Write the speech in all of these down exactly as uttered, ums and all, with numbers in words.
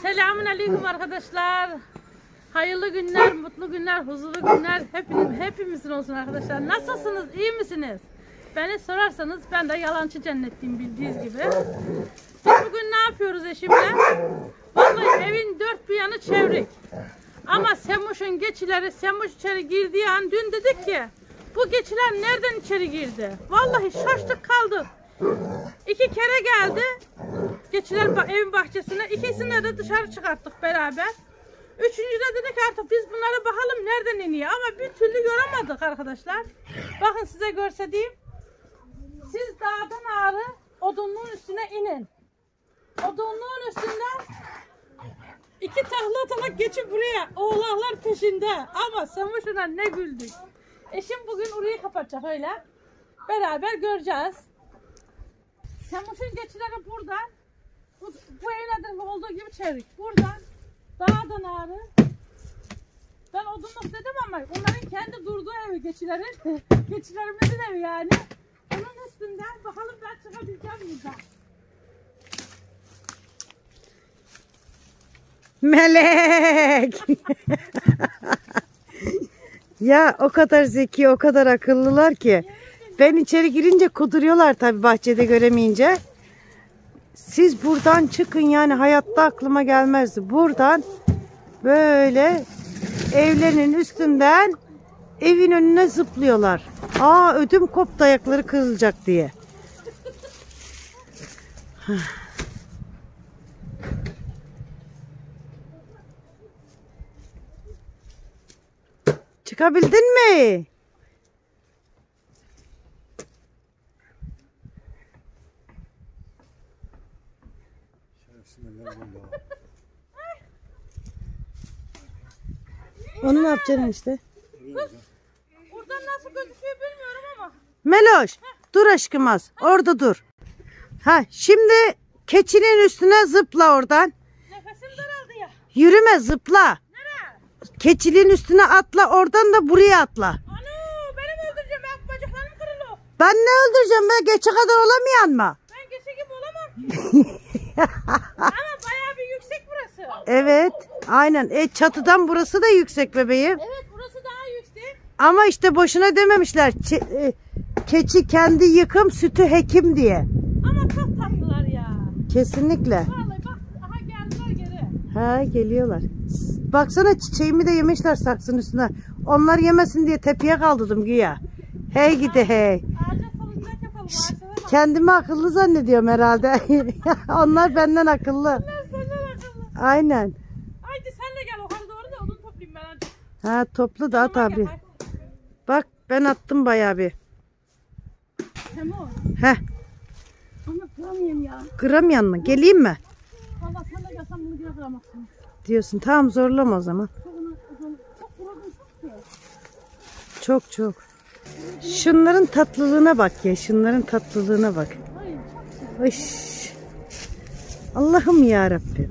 Selamünaleyküm arkadaşlar. Hayırlı günler, mutlu günler, huzurlu günler hepiniz, hepimizin olsun arkadaşlar. Nasılsınız? İyi misiniz? Beni sorarsanız ben de yalancı cennetliyim bildiğiniz gibi. Biz bugün ne yapıyoruz eşimle? Vallahi evin dört bir yanı çevrik. Ama Semuş'un geçileri, Semuş içeri girdiği an dün dedik ki bu geçiler nereden içeri girdi? Vallahi şaştık kaldık. İki kere geldi geçiler evin bahçesine, ikisini de dışarı çıkarttık beraber. Üçüncüde dedik artık biz bunlara bakalım nereden iniyor, ama bir türlü göremedik arkadaşlar. Bakın size görseteyim. Siz dağdan ağrı odunluğun üstüne inin. Odunluğun üstünden iki tahla atalak geçip buraya, oğlaklar peşinde, ama Semuş'una ne güldük. Eşim bugün orayı kapatacak, öyle beraber göreceğiz. Semuş'un geçileri buradan, bu, bu evlerde olduğu gibi çevik. Buradan dağdan ağrı. Ben odunluk dedim ama onların kendi durduğu evi geçilerin. Geçilerimizin evi yani. Onun üstünden bakalım ben çıkabileceğim buradan. Melek! Ya o kadar zeki, o kadar akıllılar ki. Ben içeri girince kuduruyorlar tabii, bahçede göremeyince. Siz buradan çıkın, yani hayatta aklıma gelmezdi. Buradan böyle evlerinin üstünden evin önüne zıplıyorlar. Aa, ödüm koptu ayakları kırılacak diye. Çıkabildin mi? Onu ne yapacaksın işte? Buradan nasıl gözüküyor bilmiyorum ama. Meloş, heh, dur aşkım az. Orada dur. Ha, şimdi keçinin üstüne zıpla oradan. Nefesim daraldı ya. Yürüme, zıpla. Nereye? Keçiliğin üstüne atla, oradan da buraya atla. Anu, beni mi öldüreceğim? Ben bacaklarım kırılıyor. Ben ne öldüreceğim? Ben geçe kadar olamayan mı? Ben geçe gibi olamam. Ama bayağı bir yüksek burası. Evet, aynen. E, çatıdan burası da yüksek bebeğim. Evet, burası daha yüksek. Ama işte boşuna dememişler. Ç e, keçi kendi yıkım, sütü hekim diye. Ama çok tatlılar ya. Kesinlikle. Vallahi bak, aha geldiler geri. Ha, geliyorlar. Baksana, çiçeğimi de yemişler saksının üstüne. Onlar yemesin diye tepeye kaldırdım güya. Hey gidi hey. Ağaca salıncak yapalım. Ağaçlara Kendimi akıllı zannediyorum herhalde. Onlar benden akıllı. Onlar senden akıllı. Aynen. Haydi sen de gel yukarı doğru da odun toplayayım ben hadi. Ha, toplu da at abi. Bak, ben attım bayağı bir. Tamam. Heh. Ama kıramayayım ya. Kıramayan mı? Geleyim mi? Valla sen de gelsen bunu güne kıramazsın. Diyorsun. Tamam, zorlama o zaman. Çok onu, çok vurdun çok ki. Çok çok. Şunların tatlılığına bak ya. Şunların tatlılığına bak. Hayır, çok güzel. Iş. Allah'ım ya Rabbim.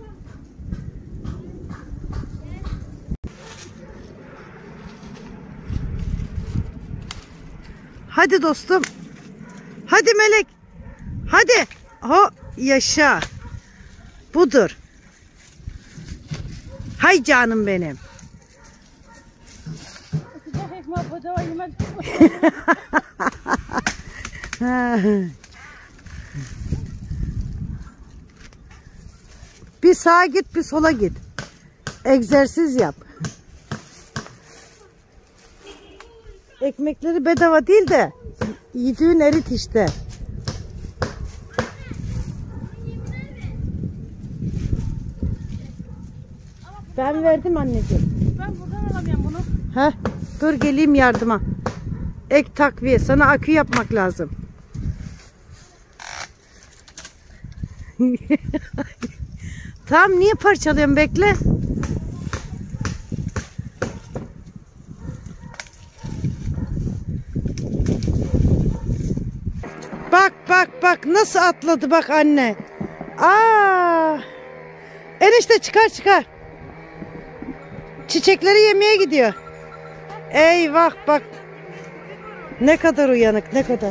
Hadi dostum. Hadi Melek. Hadi. Ho, yaşa. Budur. Hay canım benim. Sıcak ekmeği bedava yemek. Bir sağa git, bir sola git. Egzersiz yap. Ekmekleri bedava değil de yediğin erit işte. Ben verdim anneciğim. Ben buradan alamıyorum bunu. Heh, dur geleyim yardıma. Ek takviye. Sana akü yapmak lazım. Tamam, niye parçalıyorum, bekle. Bak bak bak nasıl atladı bak anne. Aa! Enişte çıkar çıkar. Çiçekleri yemeye gidiyor. Eyvah bak. Ne kadar uyanık, ne kadar.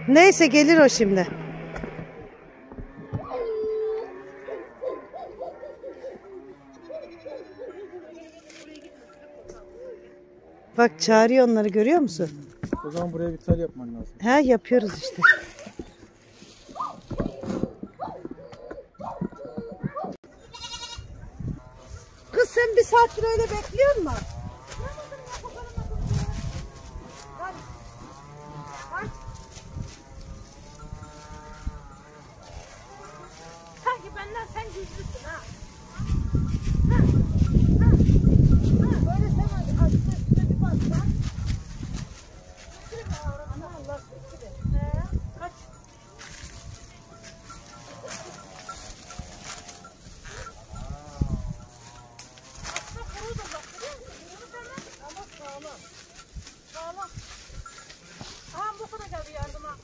Neyse gelir o şimdi. Bak çağırıyor onları, görüyor musun? O zaman buraya bir tel yapman lazım. He, yapıyoruz işte. Kız sen bir saattir öyle bekliyor musun? Sanki benden sen gizlisin ha. Böyle sen az üstüne bir bassan. Ana Allah sesini. He, kaç. Aslında kuru da bak, görüyor musun? Kuru deme ama sağlam. Sağlam. Aha bu kadar geldi yardıma.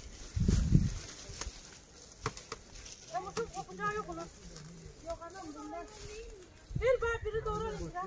Ama kız kopacağı yok onun. Yok anam bundan. Bir bak biri doğrar işte.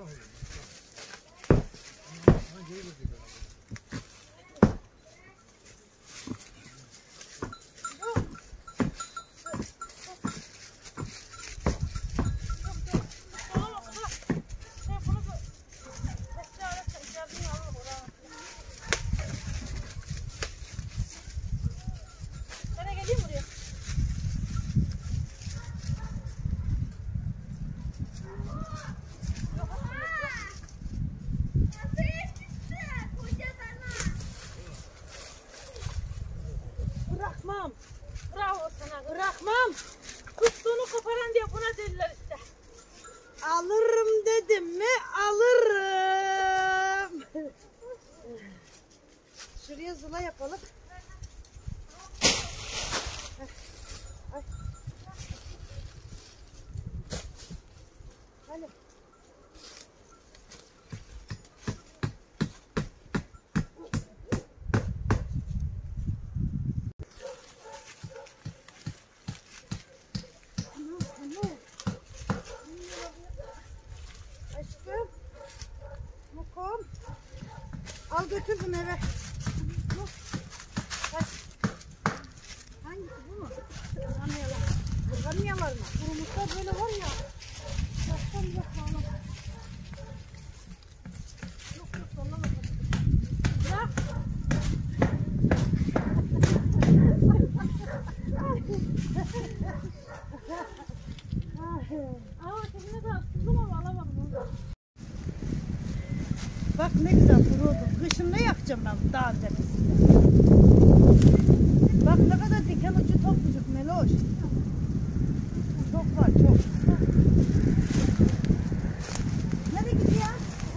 Bırakmam. Bravo sana. Bırakmam. Tuttuğunu koparan diye buna dediler işte. Alırım dedim mi? Alırım. Şuraya zula yapalım. Ay. Hadi. Aşkım. Mukom. Al götür bunu eve. Bu. Bak. Hangisi bu mu? Kırganiyalar. Kırganiyalar mı? Kurumuşlar böyle var ya. Baştan bir sağlam. Yok yok sallama. Bırak. Aa kendine de attırdım ama alamadım onu. Bak ne güzel kuru oldu. Kışın ne yakacağım ben bu dağın tepesinde? Bak ne kadar diken ucu toplucuk Meloş. Çok var çok. Nereye gidiyor?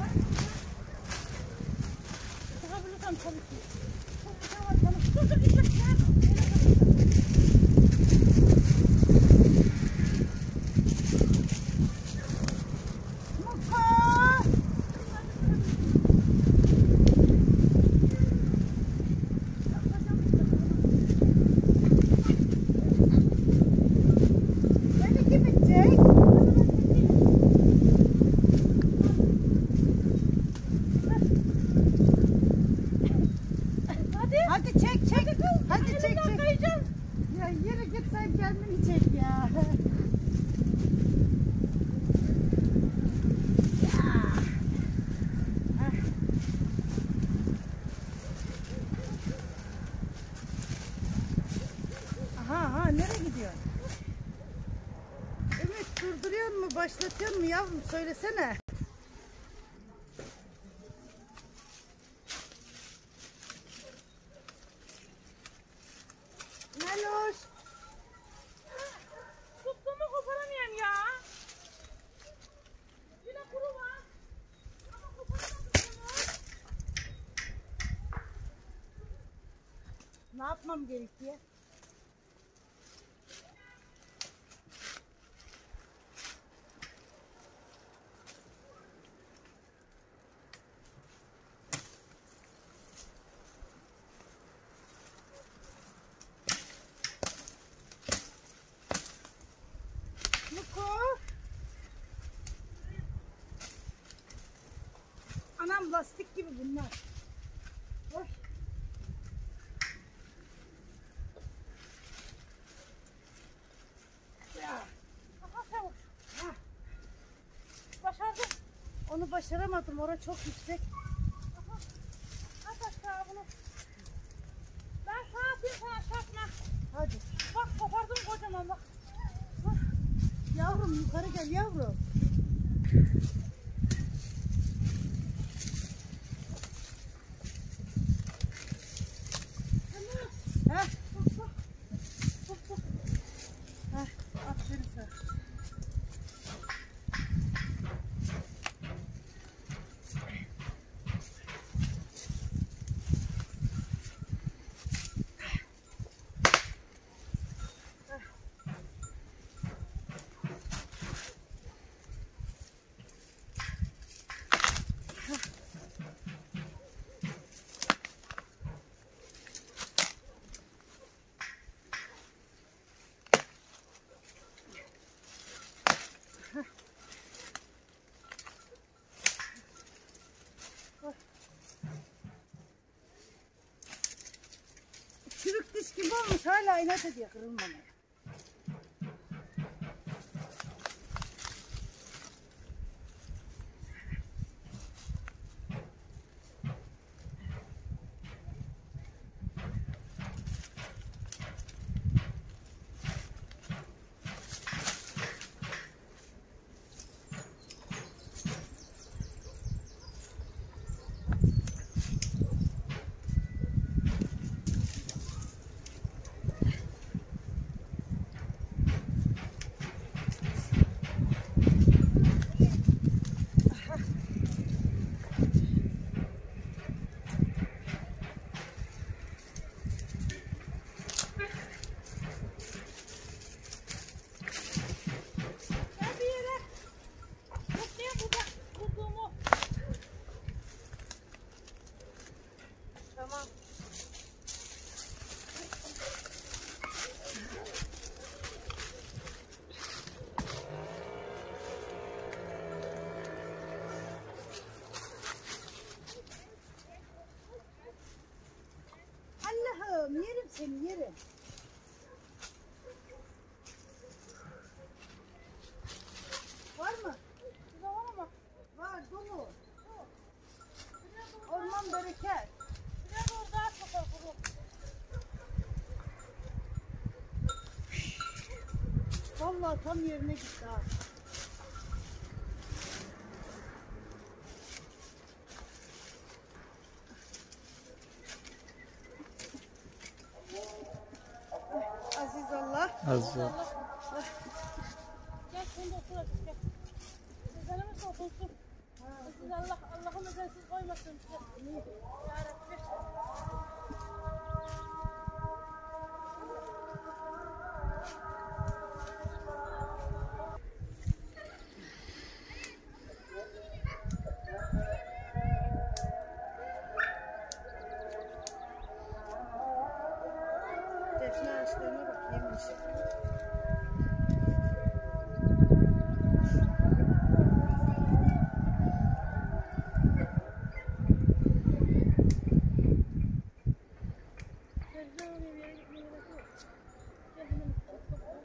Çıkabilirsem tabii ki. Çok güzel var canım. Dur dur gitme. Muko! Beni kim edecek? Hadi. Hadi çek çek. Hadi çek çek. Kayacağım. Ya yürü git sen kendini çek ya. Aha aha nereye gidiyorsun? Ümit durduruyor mu başlatıyor mu yavrum söylesene. Meloş. Tuttuğumu koparamıyorum ya. Yine kuru var. Ama koparamadım bunu. Ne yapmam gerekiyor? Muko. Anam lastik gibi bunlar. Oy. başaramadım. Orası çok yüksek. At aşağı bunu. Ben sana atayım, sen aşağı atma. Hadi. Bak kopardım kocaman bak. Yavrum yukarı gel yavrum. Heh. Heh. Aferin sana. Çürük diş gibi olmuş. Hala inat ediyor kırılmamaya. Allah'ım yerim seni yerim. Var mı? Burada var ama. Var dolu. Orman bereket. Buraya doğru daha çok var kuru. Vallahi tam yerine gitti ha. Aziz Allah. Az ya. Gel sen de otur artık gel. Sizlerimiz otursun. Siz Allah, Allah'ın özelsiz koymasın size. Ya Rabbi. Defne ağaçlarına bak yemiş. Gözden oraya bir yere gitmeye gerek yok. Gel benim topla.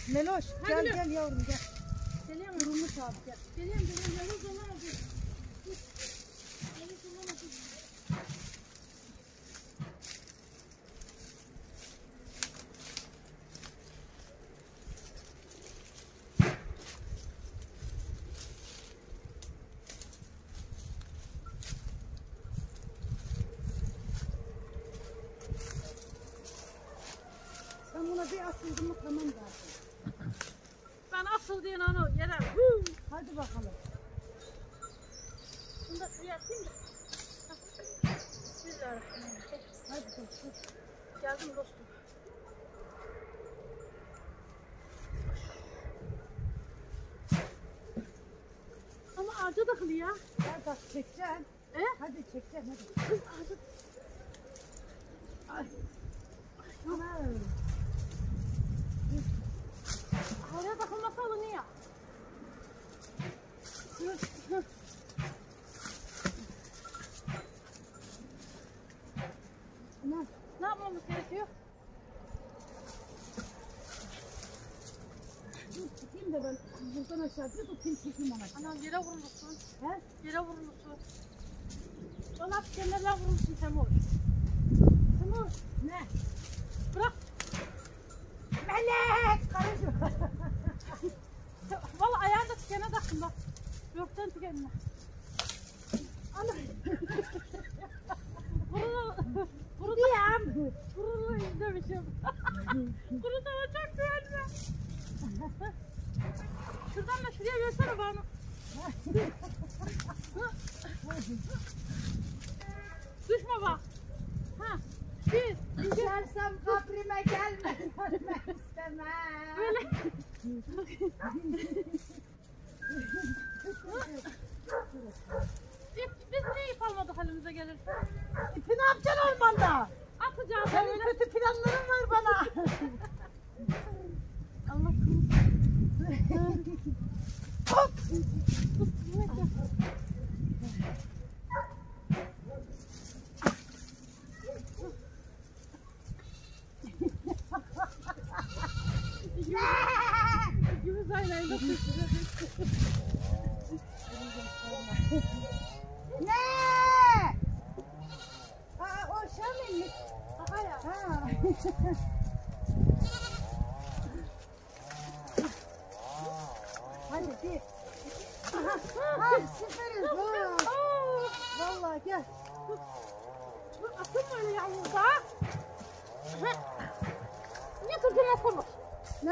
Meloş Ha, gel geliyorum. gel yavrum gel. Geliyorum. Durmuş abi gel. Geliyorum geliyorum. Yalnız zaman oldu. Yalnız zaman oldu. Sen buna bir asıldın mı tamam zaten. Ben asıl diyen onu yere. Hadi bakalım. Bunu da suya atayım da. Bismillahirrahmanirrahim. Hadi dostum. Geldim dostum. Ama ağaca takılı ya. Gel bak çekeceksin. E? Hadi çekeceksin hadi. Kız ağaca. Ay. Ana. Oraya takılması alınıyor. Ana. Ne yapmamız gerekiyor? Dur tutayım da ben buradan aşağı bir tutayım çekeyim ona. Anam yere vurmuşsun. He? Yere vurmuşsun. Dolap kenarına vurmuşsun Temur. Temur. Ne? Bırak. Melek! Karıcığım. Vallahi ayağını da tikene taktım bak. Gökten tikenine. Ana. Vurulu. Vurulu. Diyem. Vurulu izlemişim. Kuru tava çok güvenli. Şuradan da şuraya versene bana. Düşme bak. Ha. Bir. Düşersem kabrime gelme. Ölmek istemem. Böyle. İp, biz niye ip almadık halimize gelir? İpi ne yapacaksın ormanda? Atacağız. Senin kötü planların var bana. Allah korusun. Hop! İkimiz aynı anda Ne? Aa, o Şamil'lik. Aha ya. Ha. Hadi bir. Aha. Ha, süperiz. Ha. Vallahi gel. Bu atın öyle yalnız ha. Niye Türkiye'ye konuş? Ne?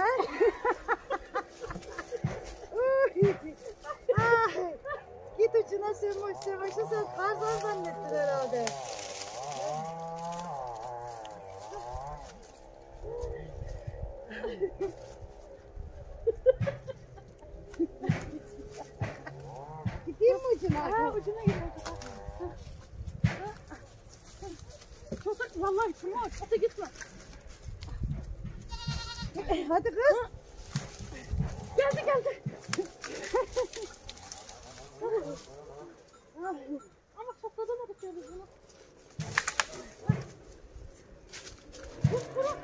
Uy. Ay. Git ucuna sürmüş sürmüşü sen tarzan zannettin herhalde. Gideyim mi ucuna? Ha ucuna gidiyor. Çok vallahi şunu aç. Hadi gitme. Hadi kız. Geldi geldi. Ama sakladamadık ya biz bunu. Dur dur.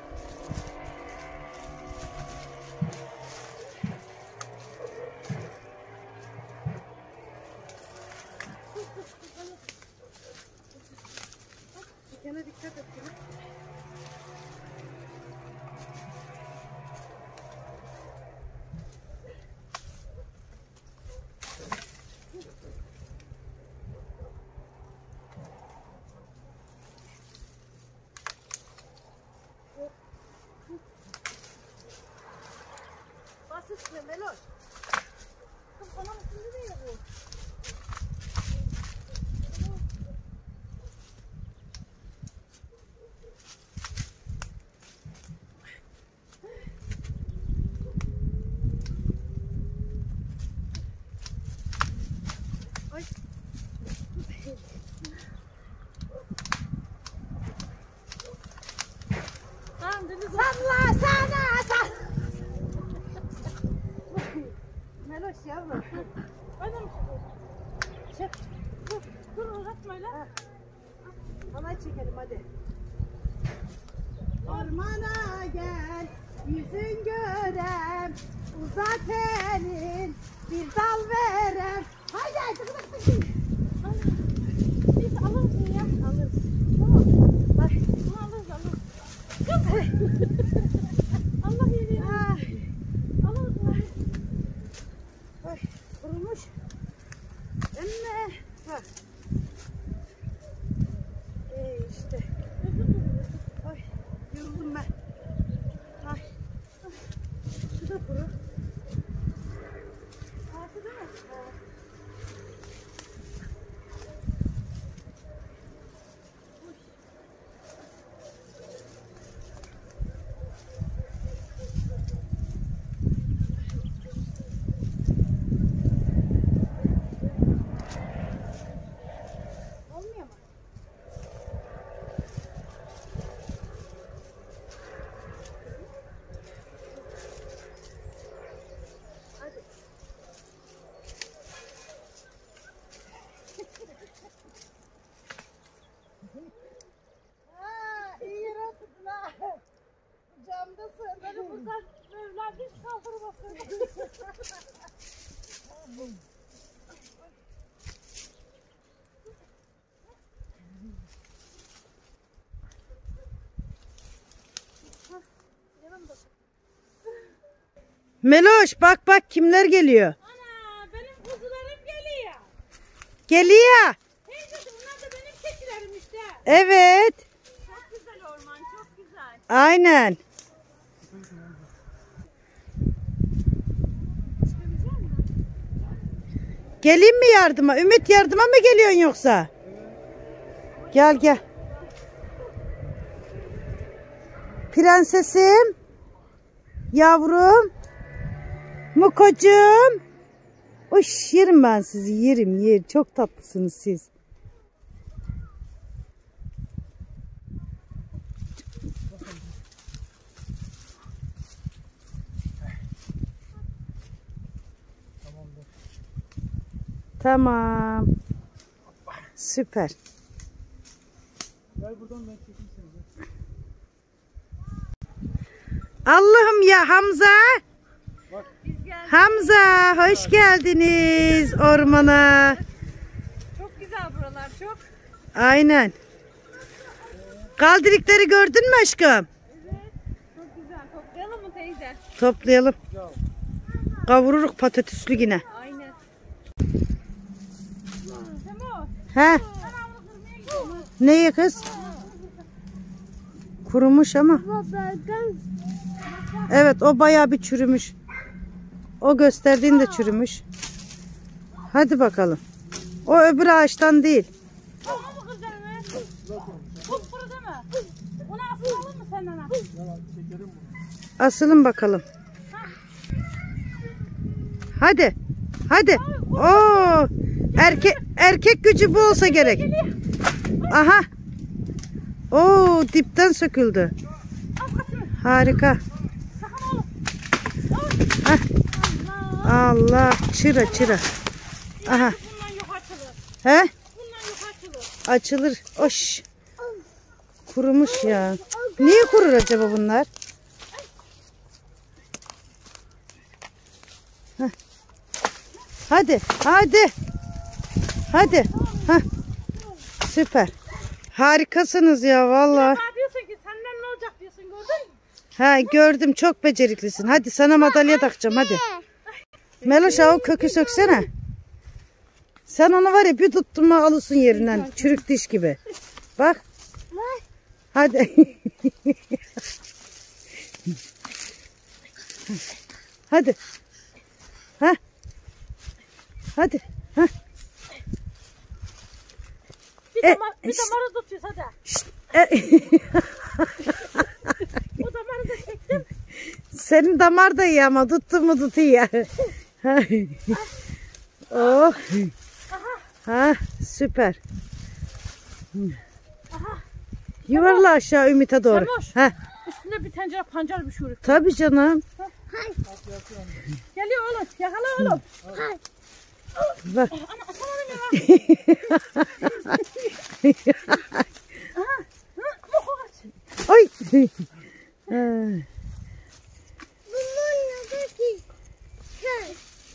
Dikene dikkat et. Bas üstüne Meloş. Kız bana mısın nereye bu? Ay. Tamam Deniz. Salla sana sal. Meloş yavrum. Ben de mi çıkıyorum? Çek. Dur, dur uzatma öyle. Ha. Halay çekelim hadi. Ormana gel, Yüzün görem, uzat elin, bir dal verem. Haydi haydi kızım. Biz alırız mı ya? Alırız. Tamam. Ay, bunu alırız alırız. Kız. Allah iyiliğini. Ay, Alırız mı? ay, kurumuş. Emme. Bak. Ee, işte. Ay, yoruldum ben. Ay. Şu da kuru. Ağzı değil mi? Olmuyor mu? Hadi. Aa, iyi yarattılar. Camdasın. Beni buradan Mevlam hiç kaldırmasın. Yanımda. Meloş bak bak kimler geliyor. Ana benim kuzularım geliyor. Geliyor. Teyze bunlar da benim keçilerim işte. Evet. Çok güzel orman, çok güzel. Aynen. Geleyim mi yardıma? Ümit yardıma mı geliyorsun yoksa? Gel gel. Prensesim. Yavrum. Mukocuğum. Uş yerim ben sizi yerim yer. Çok tatlısınız siz. Tamam. Süper. Gel buradan ben çekeyim seni. Allah'ım ya Hamza. Biz geldik. Hamza hoş geldiniz ormana. Çok güzel buralar, çok. Aynen. Kaldırıkları gördün mü aşkım? Evet, çok güzel. Toplayalım mı teyze? Toplayalım. Kavururuk patatesli yine. Aynen. Semo, He? kanalını kırmaya gidiyorum. Neyi kız? Kurumuş ama. Evet o bayağı bir çürümüş. O gösterdiğin de çürümüş. Hadi bakalım. O öbür ağaçtan değil. Tamam mı kız canım? Kupkuru değil mi? Onu asılalım mı senden ha? Asılın bakalım. Hadi. Hadi. Oo! Erkek erkek gücü bu olsa gerek. Aha. Oo, dipten söküldü. Harika. Hah. Allah, çıra çıra. Aha. Bundan yok açılır. He? Bundan yok açılır. Açılır. Oş. Kurumuş ya. Niye kurur acaba bunlar? Heh. Hadi, hadi. Hadi. Heh. Süper. Harikasınız ya vallahi. Daha diyorsun ki senden ne olacak diyorsun, gördün mü? Ha gördüm, çok beceriklisin. Hadi sana madalya takacağım hadi. Meloş o kökü söksene. Sen onu var ya bir tuttun mu alırsın yerinden. Çürük diş gibi. Bak. Hadi. Hadi. Ha. Hadi. Ha. Bir, E, damar, bir şşt. damarı tutuyoruz hadi. E, O damarı da çektim. Senin damar da iyi ama tuttu mu tutuyor. Oh. Ha, süper. Yuvarla aşağı Ümit'e doğru. Semoş. Ha, Üstünde bir tencere pancar pişiyor. tabii canım. Geliyor oğlum. Yakala oğlum. Bak. Ana atam onu ya. Aha. Hı, moku kaç. Oy. Ha.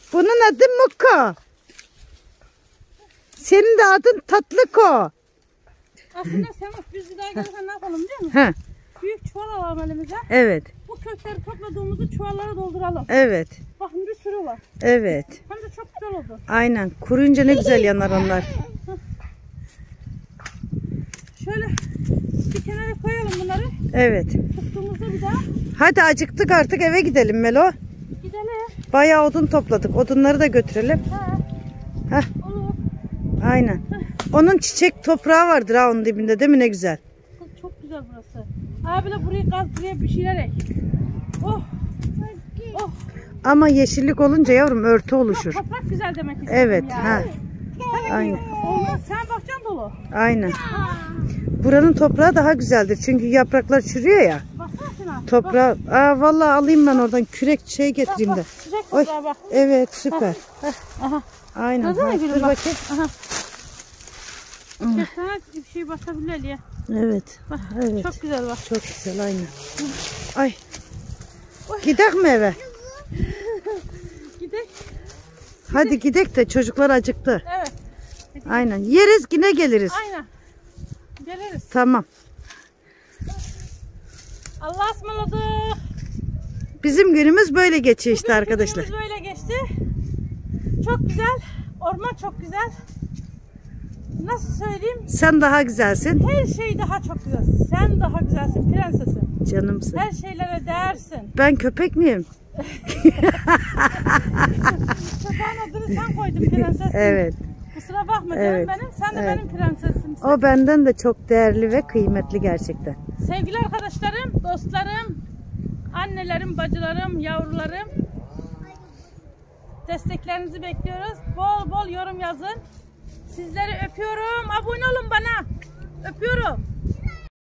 Bunun adı Muko. Senin de adın Tatlıko. Aslında Semoş biz bir daha gelirken ne yapalım biliyor musun? He, Büyük çuval alalım elimize. evet. Bu kökleri topladığımızı çuvallara dolduralım. Evet. Bakın bir sürü var. Evet. Hem de çok güzel oldu. Aynen. Kuruyunca ne güzel yanar onlar. Şöyle bir kenara koyalım bunları. Evet. Tuttuğumuzda bir daha Hadi acıktık artık eve gidelim Melo. gidelim. Bayağı odun topladık. Odunları da götürelim. Ha, Heh, olur. aynen. Onun çiçek toprağı vardır ha onun dibinde değil mi? Ne güzel. Kız çok güzel burası. Abiyle burayı kaz, buraya bir şeyler ek. Oh. Oh. Ama yeşillik olunca yavrum örtü oluşur. Toprak güzel demek istedim Evet. ya. Ha. Tabii ki Aynen. olmaz. Sen bakacaksın dolu. Aynen. Buranın toprağı daha güzeldir. Çünkü yapraklar çürüyor ya. Baksana şuna. Toprağı. Aa, vallahi alayım ben oradan kürek şey getireyim de. Bak, sıcak Oy. toprağa bak. Evet süper. Aha. Aynen. Gördün mü Ha, gülüm dur bak. bakayım. Aha. Kesene bir şey basabilir ya. Evet. Bak, Evet. çok güzel bak. Çok güzel aynen. Ay. Gidelim mi eve? Gidelim. Hadi gidek de çocuklar acıktı. Evet. Aynen. Yeriz yine geliriz. Aynen. Geliriz. Tamam. Allah'a ısmarladık. Bizim günümüz böyle geçiyor işte arkadaşlar. Günümüz böyle geçti. Çok güzel. Orman çok güzel. Nasıl söyleyeyim? Sen daha güzelsin. Her şey daha çok güzel. Sen daha güzelsin prensesim. Canımsın. Her şeylere değersin. Ben köpek miyim? Köpeğin adını sen koydun prenses. Evet. Kusura bakma canım Evet. benim. Sen de Evet. benim prensesimsin. O benden de çok değerli ve kıymetli gerçekten. Sevgili arkadaşlarım, dostlarım, annelerim, bacılarım, yavrularım. Desteklerinizi bekliyoruz. Bol bol yorum yazın. Sizleri öpüyorum. Abone olun bana. Öpüyorum.